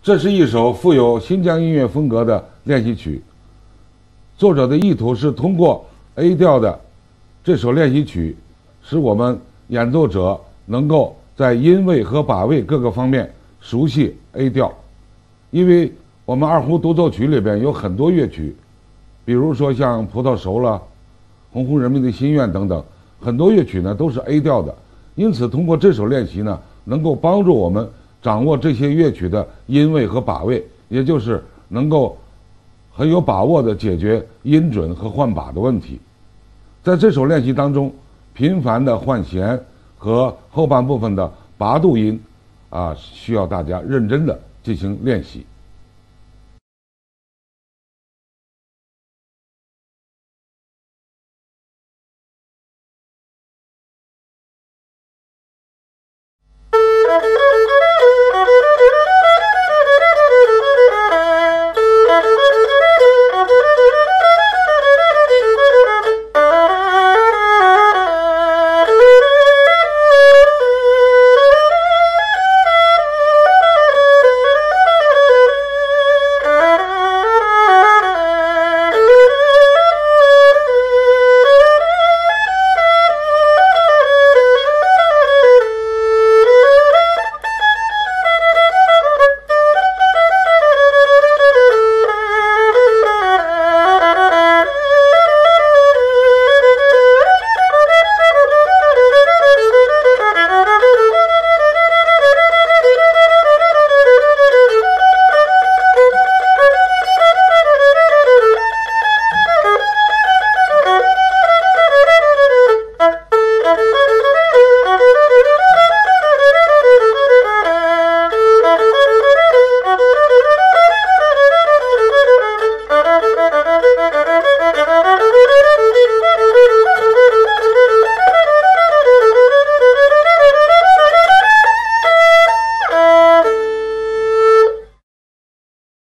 这是一首富有新疆音乐风格的练习曲，作者的意图是通过 A 调的这首练习曲，使我们演奏者能够在音位和把位各个方面熟悉 A 调。因为我们二胡独奏曲里边有很多乐曲，比如说像《葡萄熟了》《红红人民的心愿》等等，很多乐曲呢都是 A 调的。因此通过这首练习呢，能够帮助我们掌握这些乐曲的音位和把位，也就是能够很有把握地解决音准和换把的问题。在这首练习当中，频繁的换弦和后半部分的拔度音需要大家认真地进行练习。